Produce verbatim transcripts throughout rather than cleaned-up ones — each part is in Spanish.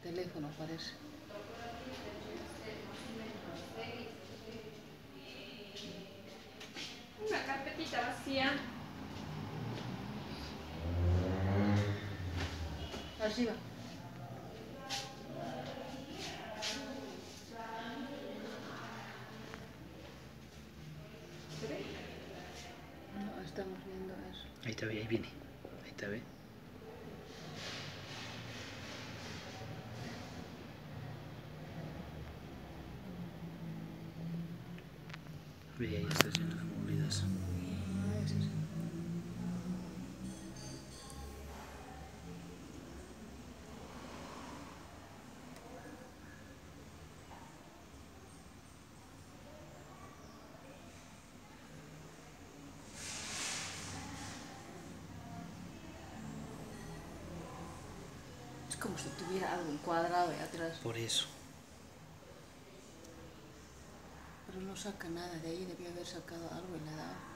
teléfono, parece. Una carpetita vacía. Arriba. ¿Se ve? No, estamos viendo eso. Ahí está, ahí viene. Ahí está, ¿ve? Ve, ahí está lleno de movidas. Ah, ese sí. Es como si tuviera algo encuadrado ahí atrás. Por eso. Pero no saca nada de ahí, debió haber sacado algo y le ha dado.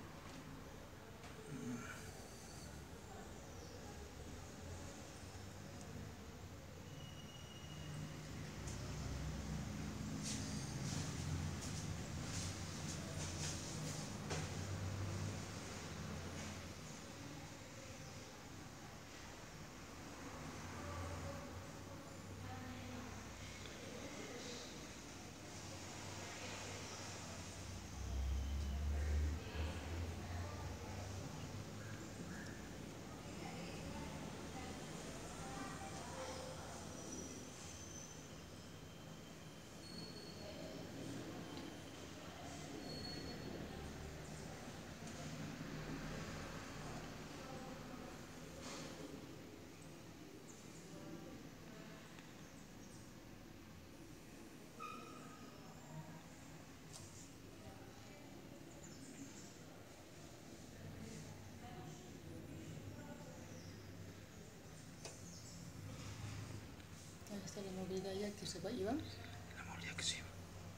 Ahí está la movida ya que se va a llevar. La movida que sí.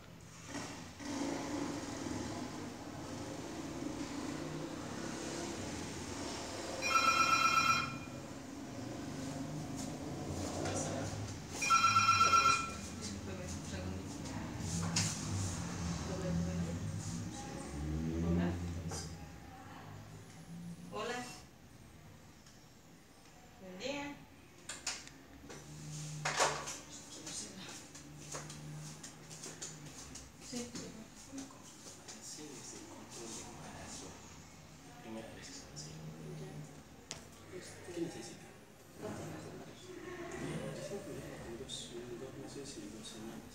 Hola. Buen día. Sí. Sí, es el control de embarazo. Primera vez que se hace. ¿Qué necesita? Recién fui con dos, dos meses y dos semanas.